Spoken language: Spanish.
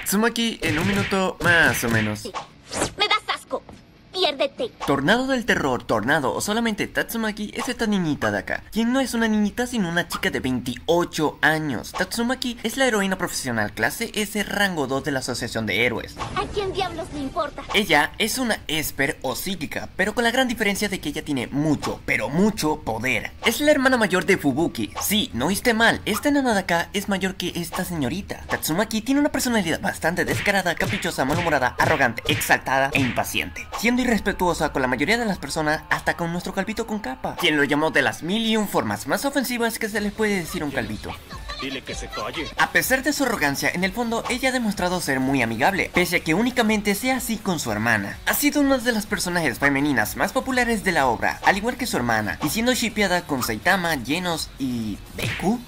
Tatsumaki en un minuto más o menos. ¡Me das asco! ¡Piérdete! Tornado del terror, Tornado o solamente Tatsumaki es esta niñita de acá, quien no es una niñita sino una chica de 28 años. Tatsumaki es la heroína profesional clase S rango 2 de la Asociación de Héroes. ¿A quién diablos le importa? Ella es una esper o psíquica, pero con la gran diferencia de que ella tiene mucho, pero mucho poder. Es la hermana mayor de Fubuki. Sí, no oíste mal, esta enana de acá es mayor que esta señorita. Tatsumaki tiene una personalidad bastante descarada, caprichosa, malhumorada, arrogante, exaltada e impaciente, siendo irrespetuosa con la mayoría de las personas, hasta con nuestro calvito con capa, quien lo llamó de las 1001 formas más ofensivas que se le puede decir a un calvito. Dile que se calle. A pesar de su arrogancia, en el fondo ella ha demostrado ser muy amigable, pese a que únicamente sea así con su hermana. Ha sido una de las personajes femeninas más populares de la obra, al igual que su hermana, y siendo shippeada con Saitama, Genos y Deku.